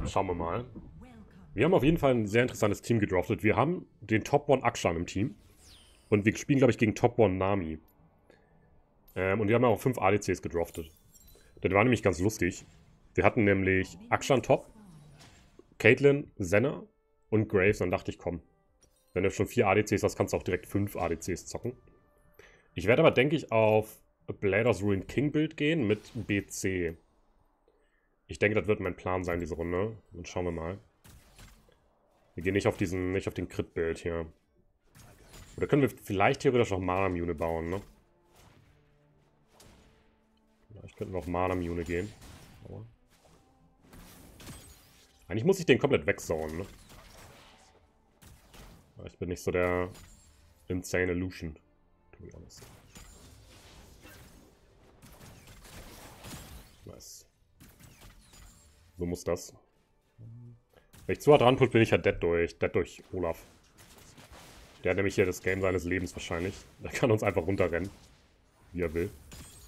Schauen wir mal. Wir haben auf jeden Fall ein sehr interessantes Team gedraftet. Wir haben den Top 1 Akshan im Team. Und wir spielen, glaube ich, gegen Top 1 Nami. Und wir haben auch 5 ADCs gedraftet. Das war nämlich ganz lustig. Wir hatten nämlich Akshan Top, Caitlyn, Senna und Graves. Dann dachte ich, komm, wenn du schon 4 ADCs hast, kannst du auch direkt 5 ADCs zocken. Ich werde aber, denke ich, auf Bladers Ruined King Bild gehen mit BC. Ich denke, das wird mein Plan sein, diese Runde. Dann schauen wir mal. Wir gehen nicht auf den Crit-Bild hier. Oder können wir vielleicht theoretisch auch Mana-Mune bauen, ne? Vielleicht könnten wir auf Mana-Mune gehen. Aber eigentlich muss ich den komplett wegsauen, ne? Aber ich bin nicht so der insane Illusion, to be honest. Nice. So muss das. Wenn ich zu hart ranput, bin ich ja dead durch Olaf. Der hat nämlich hier das Game seines Lebens wahrscheinlich. Der kann uns einfach runterrennen. Wie er will.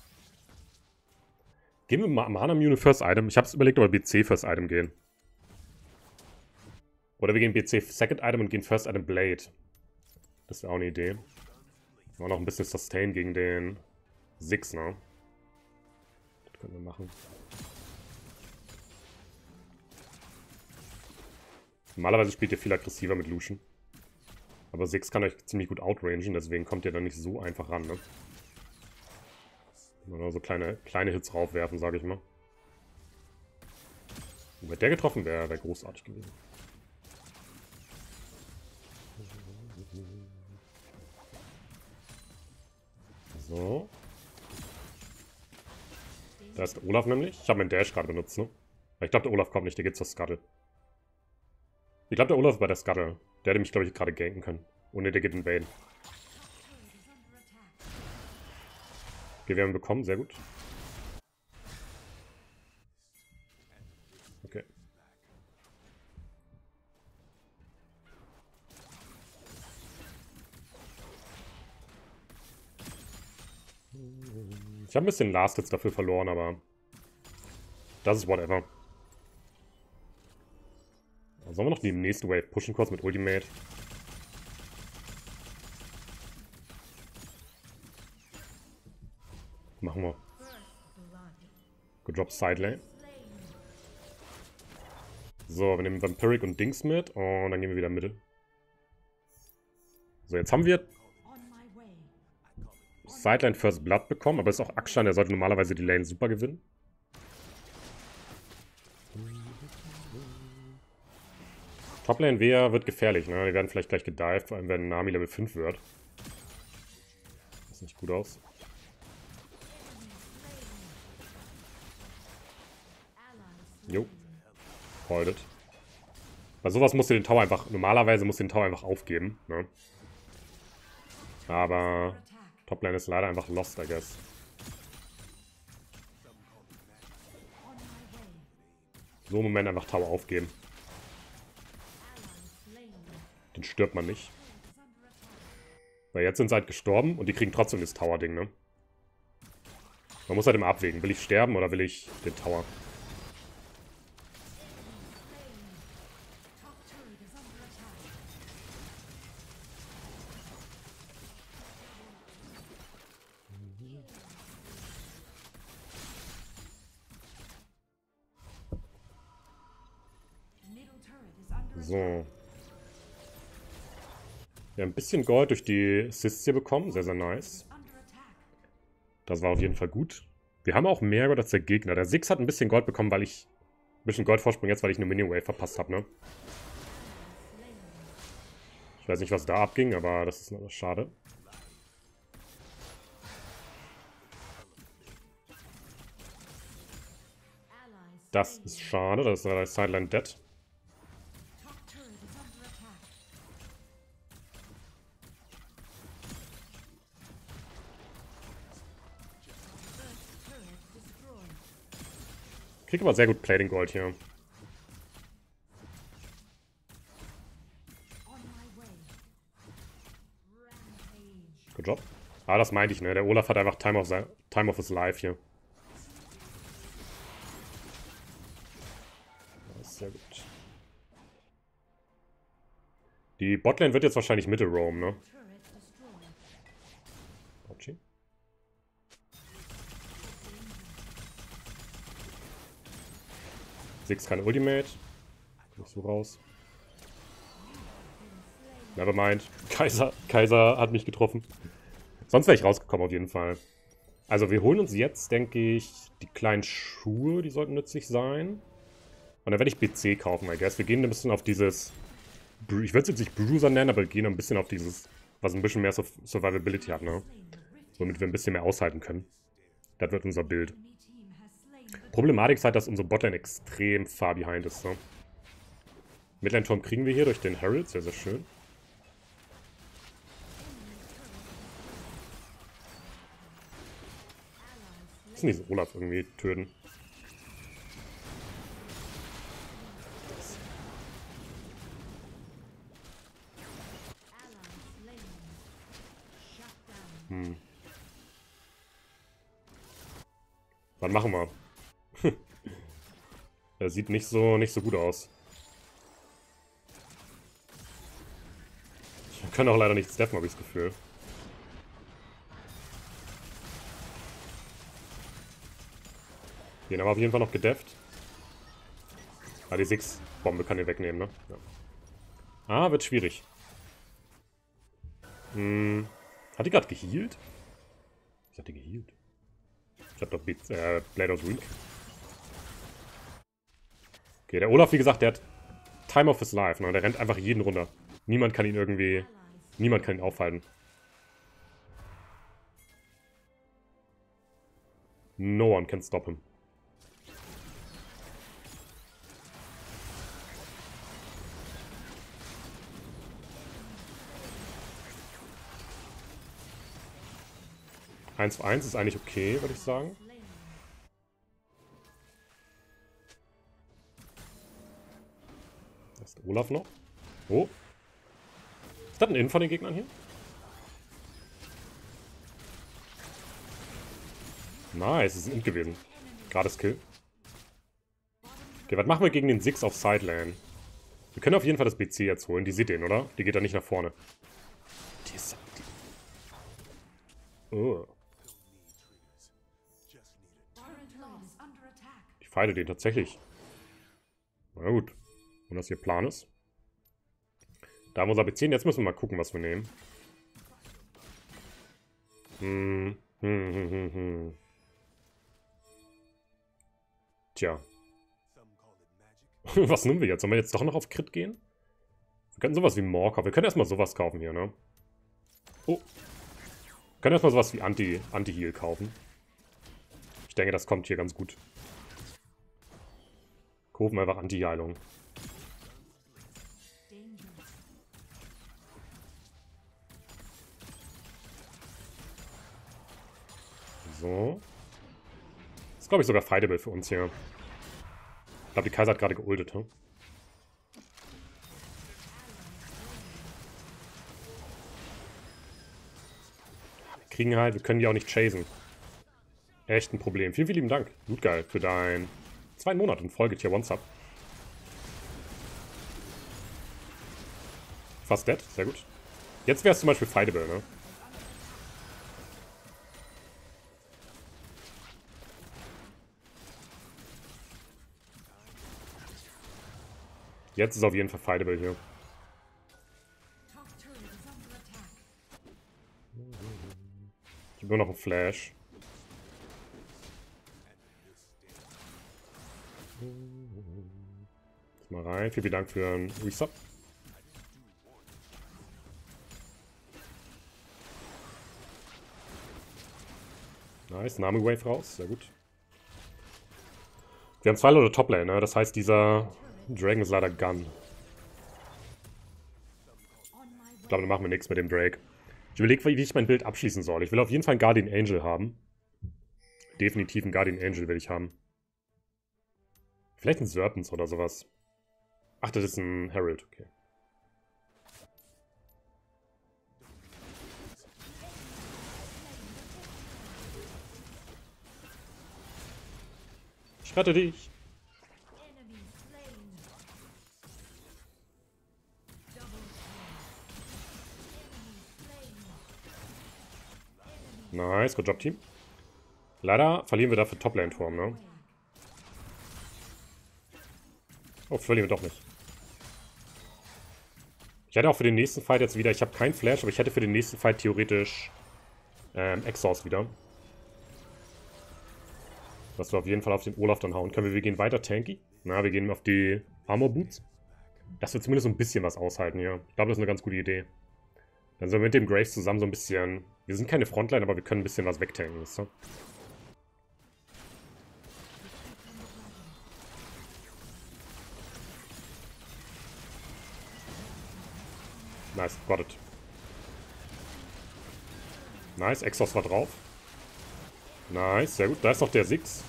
Gehen wir mal Mana-Mune First Item. Ich habe es überlegt, ob wir BC First Item gehen. Oder wir gehen BC Second Item und gehen First Item Blade. Das wäre auch eine Idee. Wir wollen noch ein bisschen Sustain gegen den Six, ne? Das können wir machen. Normalerweise spielt ihr viel aggressiver mit Lucian. Aber Six kann euch ziemlich gut outrangen, deswegen kommt ihr dann nicht so einfach ran, ne? Nur so kleine Hits raufwerfen, sage ich mal. Und hätte der getroffen, wäre großartig gewesen. So. Da ist der Olaf nämlich. Ich habe meinen Dash gerade benutzt, ne? Ich glaube, der Olaf kommt nicht, der geht zur Scuttle. Ich glaube, der Olaf ist bei der Scuttle. Der hätte mich, glaube ich, gerade ganken können. Oh ne, der geht in Vayne. Okay, wir haben ihn bekommen, sehr gut. Okay. Ich habe ein bisschen Last Hits dafür verloren, aber das ist whatever. Sollen wir noch die nächste Wave pushen kurz mit Ultimate? Machen wir. Good job, Sidelane. So, wir nehmen Vampiric und Dings mit und dann gehen wir wieder Mitte. So, jetzt haben wir Sideline First Blood bekommen, aber ist auch Akshan, der sollte normalerweise die Lane super gewinnen. Toplane Vea wird gefährlich, ne? Die werden vielleicht gleich gedived, vor allem wenn Nami Level 5 wird. Sieht nicht gut aus. Jo. Hold it. Bei sowas musst du den Tower einfach, normalerweise musst du den Tower einfach aufgeben, ne? Aber Toplane ist leider einfach lost, I guess. So im Moment einfach Tower aufgeben. Den stirbt man nicht. Weil jetzt sind sie halt gestorben und die kriegen trotzdem das Tower-Ding, ne? Man muss halt immer abwägen. Will ich sterben oder will ich den Tower? So. Wir haben ein bisschen Gold durch die Assists hier bekommen. Sehr, sehr nice. Das war auf jeden Fall gut. Wir haben auch mehr Gold als der Gegner. Der Six hat ein bisschen Gold bekommen, weil ich... Ein bisschen Goldvorsprung jetzt, weil ich eine Mini-Wave verpasst habe, ne? Ich weiß nicht, was da abging, aber das ist noch schade. Das ist schade. Das ist der Sideline dead. Krieg aber sehr gut Plating Gold hier. Good job. Ah, das meinte ich, ne? Der Olaf hat einfach Time of his Life hier. Sehr gut. Die Botlane wird jetzt wahrscheinlich Mitte roam, ne? Okay. Six keine Ultimate. Nicht so raus. Nevermind. Kaiser hat mich getroffen. Sonst wäre ich rausgekommen auf jeden Fall. Also wir holen uns jetzt, denke ich, die kleinen Schuhe, die sollten nützlich sein. Und dann werde ich BC kaufen, I guess. Wir gehen ein bisschen auf dieses... Ich würde es jetzt nicht Bruiser nennen, aber wir gehen ein bisschen auf dieses, was ein bisschen mehr Survivability hat, ne? Womit wir ein bisschen mehr aushalten können. Das wird unser Bild. Problematik ist halt, dass unsere Botlane extrem far behind ist, ne? Midlane-Turm kriegen wir hier durch den Herald, sehr, sehr schön. Ich muss diesen Olaf irgendwie töten. Was machen wir? Er sieht nicht so gut aus. Wir können auch leider nicht steppen, habe ich das Gefühl. Den haben wir auf jeden Fall noch gedefft. Ah, die Six-Bombe kann ihn wegnehmen, ne? Ja. Ah, wird schwierig. Hat die gerade gehealt? Ich hatte gehealt. Ich hab doch Blade of Weak. Okay, der Olaf, wie gesagt, der hat Time of his life, ne? Der rennt einfach jeden runter. Niemand kann ihn aufhalten. No one can stop him. Eins für 1 ist eigentlich okay, würde ich sagen. Da ist der Olaf noch. Oh. Ist das ein In von den Gegnern hier? Nice, das ist ein Int gewesen. Gratis Kill. Okay, was machen wir gegen den Six auf Sidelane? Wir können auf jeden Fall das BC jetzt holen. Die sieht den, oder? Die geht da nicht nach vorne. Die ist... Oh. Ich feile den tatsächlich. Na gut. Und was hier Plan ist. Da haben wir unser BC. Jetzt müssen wir mal gucken, was wir nehmen. Tja. Was nehmen wir jetzt? Sollen wir jetzt doch noch auf Crit gehen? Wir können sowas wie Maw kaufen. Wir können erstmal sowas kaufen hier, ne? Oh. Wir können erstmal sowas wie Anti-Heal kaufen. Ich denke, das kommt hier ganz gut. Kaufen einfach Anti-Heilung. So. Das ist, glaube ich, sogar fightable für uns hier. Ich glaube, die Kaiser hat gerade geultet, hm? Wir können die auch nicht chasen. Echt ein Problem. Vielen, vielen lieben Dank. Gut geil für deinen 2 Monate in Folge Tier 1 Sub. Fast dead, sehr gut. Jetzt wäre es zum Beispiel fightable, ne? Jetzt ist auf jeden Fall fightable hier. Ich habe nur noch einen Flash. Jetzt mal rein. Vielen Dank für einen Resub. Nice, Nami Wave raus, sehr gut. Wir haben 2 Leute Toplane, ne? Das heißt, dieser Dragon ist leider Gun. Ich glaube, dann machen wir nichts mit dem Drake. Ich überlege, wie ich mein Bild abschließen soll. Ich will auf jeden Fall einen Guardian Angel haben. Definitiv einen Guardian Angel will ich haben. Vielleicht ein Serpents oder sowas. Ach, das ist ein Herald, okay. Ich rette dich. Nice, good job, Team. Leider verlieren wir dafür Top-Lane-Turm, ne? Oh, verlieren wir doch nicht. Ich hätte auch für den nächsten Fight jetzt wieder... Ich habe keinen Flash, aber ich hätte für den nächsten Fight theoretisch Exhaust wieder. Dass wir auf jeden Fall auf den Olaf dann hauen können. Wir gehen weiter tanky. Na, wir gehen auf die Armor Boots. Dass wir zumindest so ein bisschen was aushalten hier. Ich glaube, das ist eine ganz gute Idee. Dann sollen wir mit dem Graves zusammen so ein bisschen... Wir sind keine Frontline, aber wir können ein bisschen was wegtanken, wisst ihr? Nice, got it. Nice, Exhaust war drauf. Nice, sehr gut. Da ist noch der Six.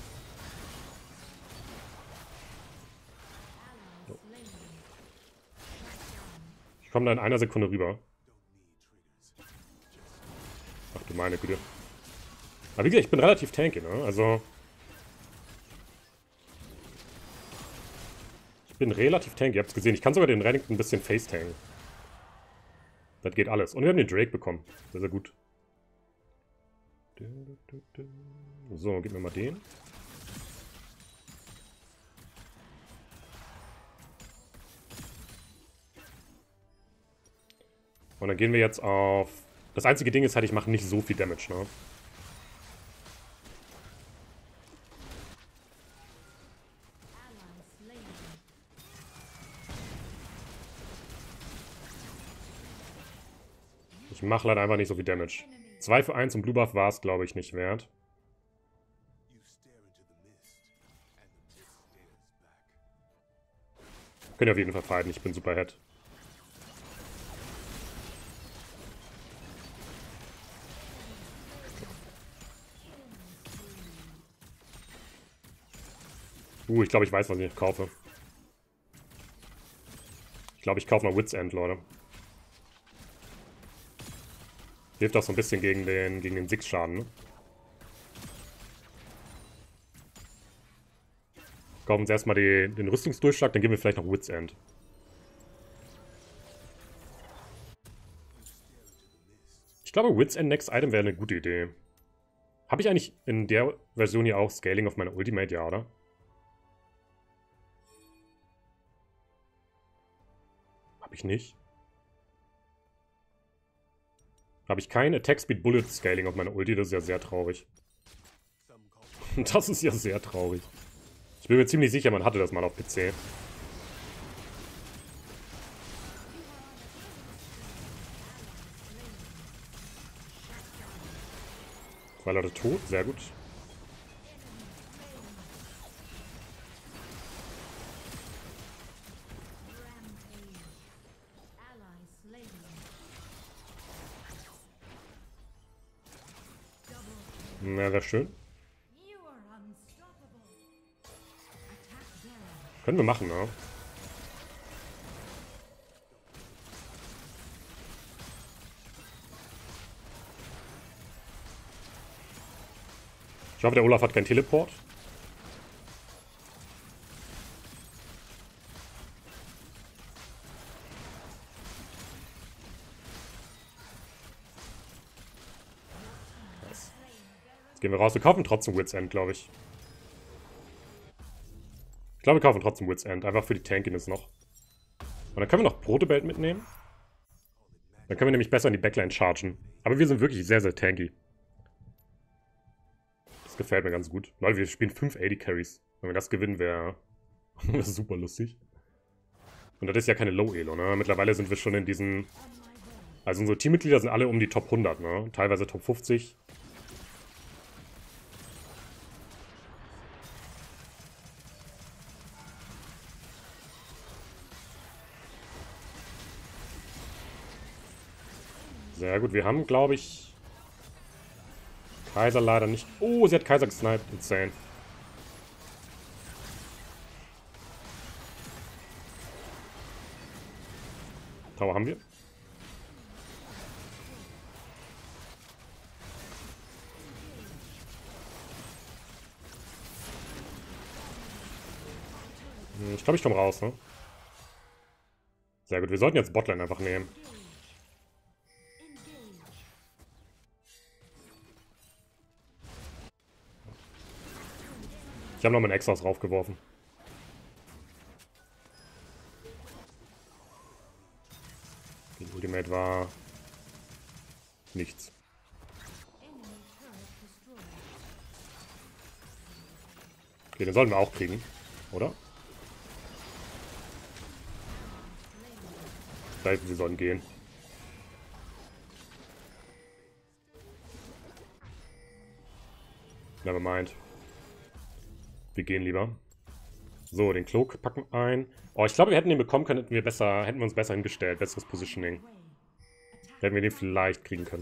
Ich komme da in einer Sekunde rüber. Ach du meine Güte. Aber wie gesagt, ich bin relativ tanky, ne? Also... Ich bin relativ tanky, ihr habt es gesehen. Ich kann sogar den Renekton ein bisschen face-tanken. Das geht alles. Und wir haben den Drake bekommen. Sehr, sehr gut. So, gib mir mal den. Und dann gehen wir jetzt auf... Das einzige Ding ist halt, ich mache nicht so viel Damage, ne? Ich mache leider einfach nicht so viel Damage. 2 für 1 und Blue Buff war es, glaube ich, nicht wert. Könnt ihr auf jeden Fall fighten, ich bin super Head. Ich glaube, ich weiß, was ich kaufe. Ich glaube, ich kaufe mal Wits End, Leute. Hilft auch so ein bisschen gegen den Six-Schaden, ne? Kaufen uns erstmal den Rüstungsdurchschlag, dann geben wir vielleicht noch Wits End. Ich glaube, Wits End Next Item wäre eine gute Idee. Habe ich eigentlich in der Version hier auch Scaling auf meiner Ultimate, ja, oder? Habe ich nicht. Habe ich kein Attack Speed Bullet Scaling auf meiner Ulti, das ist ja sehr traurig. Das ist ja sehr traurig. Ich bin mir ziemlich sicher, man hatte das mal auf PC. Zwei Leute tot, sehr gut. Na, wäre schön. Können wir machen, ne? Ich hoffe, der Olaf hat keinen Teleport. Nice. Jetzt gehen wir raus. Wir kaufen trotzdem Wits End, glaube ich. Ich glaube, wir kaufen trotzdem Wits End. Einfach für die Tankiness noch. Und dann können wir noch Protobelt mitnehmen. Dann können wir nämlich besser in die Backline chargen. Aber wir sind wirklich sehr, sehr tanky. Das gefällt mir ganz gut. Leute, wir spielen 5 AD Carries. Wenn wir das gewinnen, wäre super lustig. Und das ist ja keine Low-Elo, ne? Mittlerweile sind wir schon in diesen... Also unsere Teammitglieder sind alle um die Top 100, ne? Teilweise Top 50. Sehr gut, wir haben, glaube ich... Kaiser leider nicht... Oh, sie hat Kaiser gesniped. Insane. Tower haben wir. Ich glaube, ich komme raus, ne? Sehr gut, wir sollten jetzt Botlane einfach nehmen. Ich habe noch meinen Exhaust raufgeworfen. Die Ultimate war... nichts. Okay, den sollten wir auch kriegen, oder? Da hinten, sie sollen gehen. Nevermind. Wir gehen lieber. So, den Cloak packen ein. Oh, ich glaube, wir hätten den bekommen können, hätten wir uns besser hingestellt. Besseres Positioning. Hätten wir den vielleicht kriegen können.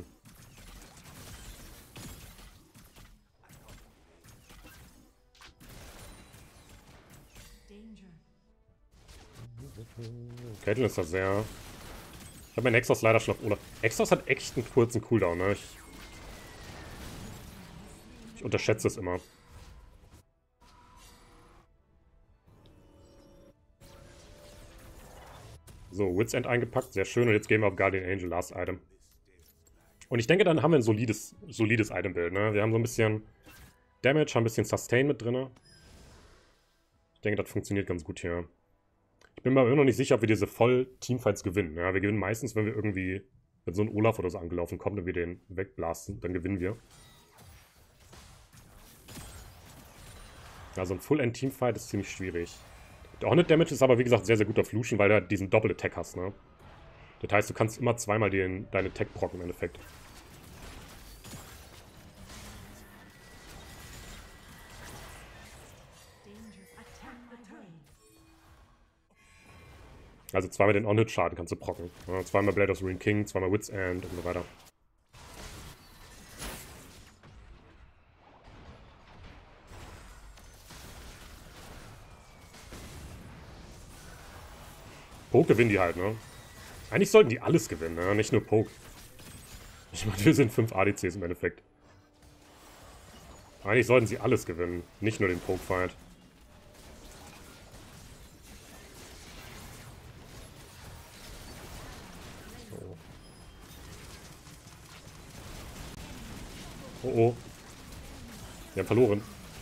Caitlyn ist da sehr... Ich habe meinen Exhaust leider schon auf Olaf. Exhaust hat echt einen kurzen Cooldown, ne? Ich unterschätze es immer. So, Wits End eingepackt, sehr schön. Und jetzt gehen wir auf Guardian Angel, Last Item. Und ich denke, dann haben wir ein solides Item-Bild, ne? Wir haben so ein bisschen Damage, haben ein bisschen Sustain mit drin. Ich denke, das funktioniert ganz gut hier. Ich bin mir aber immer noch nicht sicher, ob wir diese Voll-Teamfights gewinnen. Ja, wir gewinnen meistens, wenn wir irgendwie, wenn so ein Olaf oder so angelaufen kommt und wir den wegblasten, dann gewinnen wir. Also ein Full-End-Teamfight ist ziemlich schwierig. Der Hornet Damage ist aber, wie gesagt, sehr, sehr gut auf Lucian, weil du diesen Doppel-Attack hast, ne? Das heißt, du kannst immer zweimal deinen Attack procken im Endeffekt. Also zweimal den On-Hit-Schaden kannst du procken. Ja, zweimal Blade of the Ruined King, zweimal Wits End und so weiter. Poke gewinnen die halt, ne? Eigentlich sollten die alles gewinnen, ne? Nicht nur Poke. Ich meine, wir sind 5 ADCs im Endeffekt. Eigentlich sollten sie alles gewinnen, nicht nur den Poke-Fight. Oh oh. Wir haben verloren.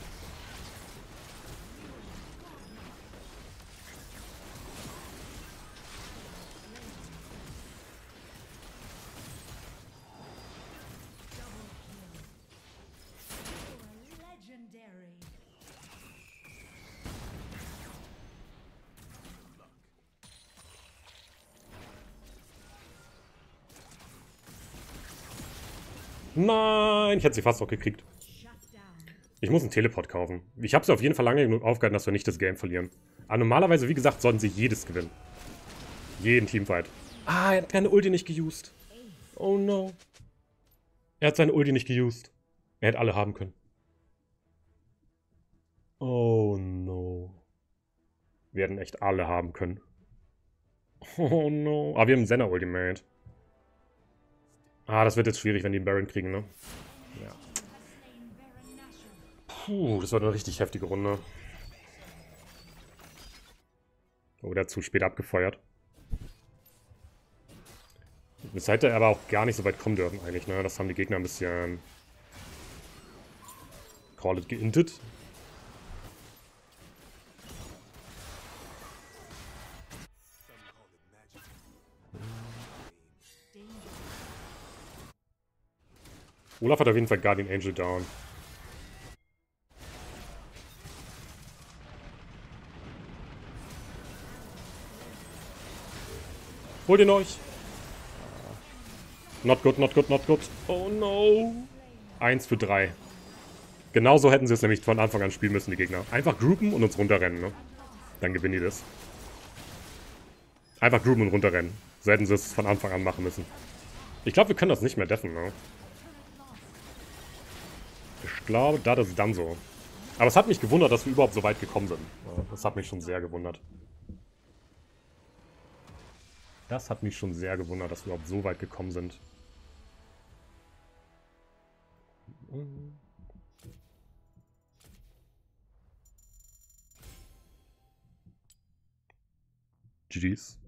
Nein, ich hätte sie fast auch gekriegt. Ich muss einen Teleport kaufen. Ich habe sie auf jeden Fall lange genug aufgehalten, dass wir nicht das Game verlieren. Aber normalerweise, wie gesagt, sollten sie jedes gewinnen. Jeden Teamfight. Ah, er hat keine Ulti nicht geused. Oh no. Er hat seine Ulti nicht geused. Er hätte alle haben können. Oh no. Wir hätten echt alle haben können. Oh no. Aber wir haben einen Senna-Ultimate. Ah, das wird jetzt schwierig, wenn die einen Baron kriegen, ne? Ja. Puh, das war eine richtig heftige Runde. Oh, der hat zu spät abgefeuert. Das hätte aber auch gar nicht so weit kommen dürfen eigentlich, ne? Das haben die Gegner ein bisschen... Call it geintet. Olaf hat auf jeden Fall Guardian Angel down. Holt ihn euch! Not good, not good, not good. Oh no! 1 für 3. Genauso hätten sie es nämlich von Anfang an spielen müssen, die Gegner. Einfach groupen und uns runterrennen, ne? Dann gewinnen die das. Einfach groupen und runterrennen. So hätten sie es von Anfang an machen müssen. Ich glaube, wir können das nicht mehr deffen, ne? Ich glaube, das ist dann so. Aber es hat mich gewundert, dass wir überhaupt so weit gekommen sind. Das hat mich schon sehr gewundert. Das hat mich schon sehr gewundert, dass wir überhaupt so weit gekommen sind. GG's.